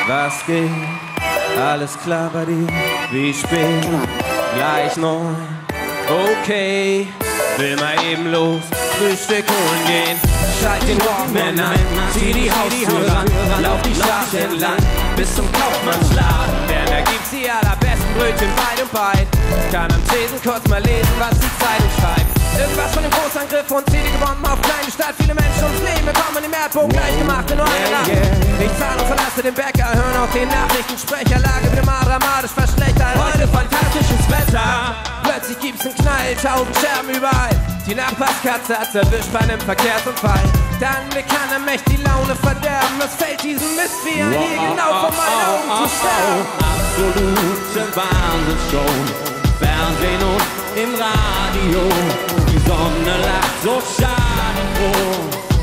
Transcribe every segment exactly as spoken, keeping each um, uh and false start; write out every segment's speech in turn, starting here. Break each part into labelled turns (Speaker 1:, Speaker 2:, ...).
Speaker 1: Was geht? Alles klar bei dir? Wie spät? Gleich neun. Okay, will mal eben los, Frühstück holen gehen. Schalt den Walkman an, zieh die Haustür ran, lauf die Straße entlang bis zum Kaufmannsladen. Denn da gibt's die allerbesten Brötchen weit und breit. Kann am Tresen kurz mal lesen, was die Zeitung schreibt. Irgendwas von dem Großangriff und zählige Bomben auf kleine Stadt. Viele Menschen ums Leben bekommen im Erdboden gleich gemacht in nur einer Nacht. Ich zahle und verlasse den Bäcker, hören auf den Nachrichtensprecher. Lage wieder mal dramatisch verschlechtert. Heute fantastisches Wetter. Plötzlich gibt's einen Knall, tausend Scherben überall. Die Nachbarskatze hat's erwischt bei einem Verkehrsunfall. Dann kann er mächtig die Laune verderben. Es fällt diesem Mist wie ein Igel genau vor meinen Augen zu sterben.
Speaker 2: Absolute Wahnsinnsshow. Fernsehen und im Radio. Die Sonne lacht so schadenfroh.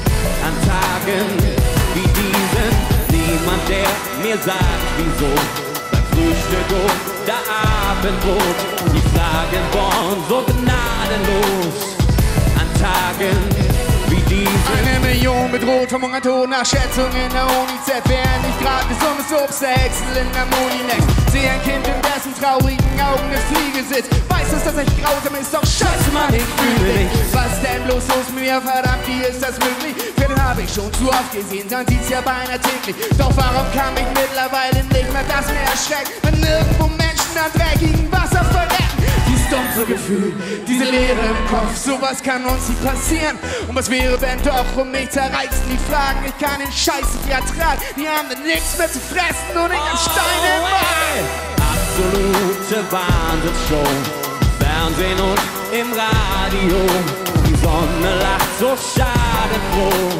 Speaker 2: An Tagen wie diesen niemand, der mir sagt, wieso. Beim Frühstück oder Abendbrot. Die Fragen bohren so gnadenlos. An Tagen wie diesen.
Speaker 3: Eine Million bedroht vom Hungertod nach Schätzung in der UNICEF. Während ich grad gesundes Obst der Häcksel in der Moninex. Sehe ein Kind, in dessen traurigen Augen das Fliege sitzt. Weiß, dass das echt grausam ist, doch scheiße Mann, ich fühle mich. Was ist denn bloß los mit mir, verdammt, wie ist das möglich? Film hab ich schon zu oft gesehen, dann sieht's ja beinahe täglich. Doch warum kann mich mittlerweile nicht mehr das mehr erschrecken, wenn nirgendwo Menschen an dreckigem Wasser verrecken? Dieses dumpfe Gefühl, diese Leere im Kopf, sowas kann uns nicht passieren. Und was wäre, wenn doch um mich zerreißen die Fragen? Ich kann den Scheiß nicht ertragen, die haben dann nichts mehr zu fressen und ich hab Steine im Magen.
Speaker 2: Absolute Wahnsinnsshow. Fernsehen und im Radio. Die Sonne lacht so schadenfroh.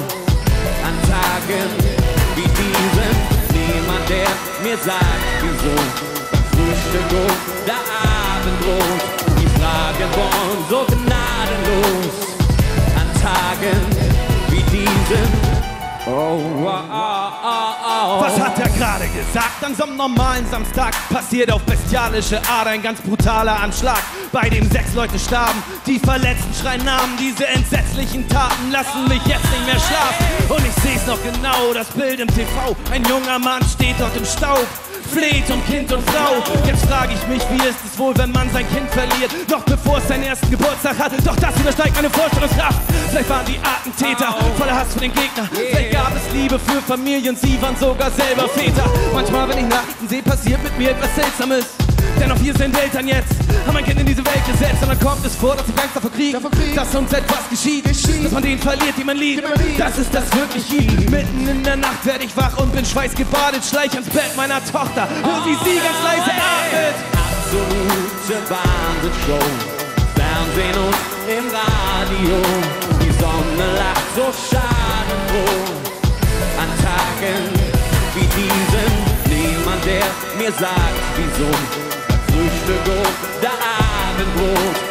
Speaker 2: An Tagen wie diesen niemand, der mir sagt, wieso. Beim Frühstück oder Abendbrot. Die Fragen bohren so gnadenlos. An Tagen wie diesen. Oh, oh, oh, oh.
Speaker 4: Was hat er gerade gesagt? An so einem normalen Samstag passiert auf bestialische Art ein ganz brutaler Anschlag, bei dem sechs Leute starben. Die Verletzten schreien Namen. Diese entsetzlichen Taten lassen mich jetzt nicht mehr schlafen. Und ich seh's noch genau, das Bild im T V. Ein junger Mann steht dort im Staub, fleht um Kind und Frau. Jetzt frage ich mich, wie ist es wohl, wenn man sein Kind verliert, noch bevor es seinen ersten Geburtstag hat. Doch das übersteigt meine Vorstellungskraft. Vielleicht waren die Attentäter voller Hass für den Gegner. Vielleicht gab es Liebe für Familie und sie waren sogar selber Väter. Manchmal, wenn ich Nachrichten sehe, passiert mit mir etwas Seltsames. Denn auch wir sind Eltern jetzt, haben ein Kind in diese Welt gesetzt. Und dann kommt es vor, dass die Angst davor kriegen, dass uns etwas geschieht, dass man den verliert, den man liebt. Das ist das wirklich gibt. Mitten in der Nacht werde ich wach und bin schweißgebadet, schleich ans Bett meiner Tochter, hör wie sie ganz leise atmet.
Speaker 2: Absolute Wahnsinnsshow. Fernsehen und im Radio. Die Sonne lacht so schadenfroh. An Tagen wie diesen niemand, der mir sagt, wieso. Beim Frühstück oder Abendbrot.